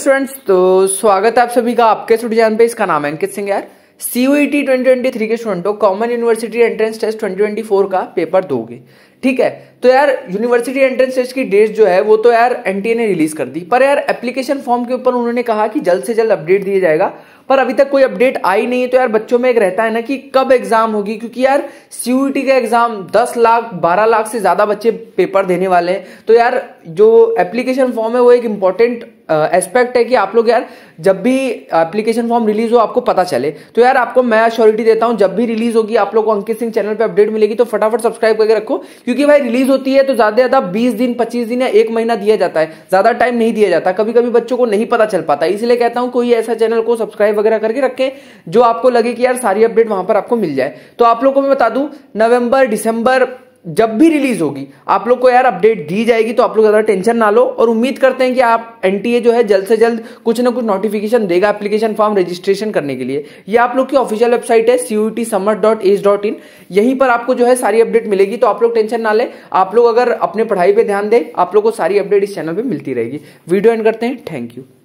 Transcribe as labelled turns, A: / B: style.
A: Students, तो स्वागत है आप सभी का आपके स्टूडियो चैनल पे। इसका नाम है अंकित सिंह। यार सीयूईटी 2023 के स्टूडेंटों कॉमन यूनिवर्सिटी एंट्रेंस टेस्ट 2024 का पेपर दोगे, ठीक है। तो यार यूनिवर्सिटी एंट्रेंस टेस्ट की डेट जो है वो तो यार एनटीए ने रिलीज कर दी, पर यार एप्लीकेशन फॉर्म के ऊपर उन्होंने कहा कि जल्द से जल्द अपडेट दिया जाएगा, पर अभी तक कोई अपडेट आई नहीं है। तो यार बच्चों में एक रहता है ना कि कब एग्जाम होगी, क्योंकि यार सीयूईटी का एग्जाम 10 लाख 12 लाख से ज्यादा बच्चे पेपर देने वाले हैं। तो यार जो एप्लीकेशन फॉर्म है वो एक इंपॉर्टेंट एस्पेक्ट है कि आप लोग यार जब भी एप्लीकेशन फॉर्म रिलीज हो आपको पता चले। तो यार आपको मैं श्योरिटी देता हूं, जब भी रिलीज होगी आप लोग को अंकित सिंह चैनल पे अपडेट मिलेगी, तो फटाफट सब्सक्राइब करके रखो, क्योंकि भाई रिलीज होती है तो ज्यादा ज्यादा 20 दिन 25 दिन या 1 महीना दिया जाता है, ज्यादा टाइम नहीं दिया जाता। कभी कभी बच्चों को नहीं पता चल पाता, इसलिए कहता हूं कोई ऐसा चैनल को सब्सक्राइब वगैरह करके रखें जो आपको लगे कि यार सारी अपडेट वहां पर आपको मिल जाए। तो आप लोग को मैं बता दूं, नवंबर दिसंबर जब भी रिलीज होगी आप लोग को यार अपडेट दी जाएगी, तो आप लोग ज्यादा टेंशन ना लो। और उम्मीद करते हैं कि आप एनटीए जो है जल्द से जल्द कुछ ना कुछ नोटिफिकेशन देगा एप्लीकेशन फॉर्म रजिस्ट्रेशन करने के लिए। ये आप लोग की ऑफिशियल वेबसाइट है cutsummer.ac.in, यहीं पर आपको जो है सारी अपडेट मिलेगी। तो आप लोग टेंशन ना ले, आप लोग अगर अपने पढ़ाई पे ध्यान दें, आप लोग को सारी अपडेट इस चैनल पे मिलती रहेगी। वीडियो एंड करते हैं, थैंक यू।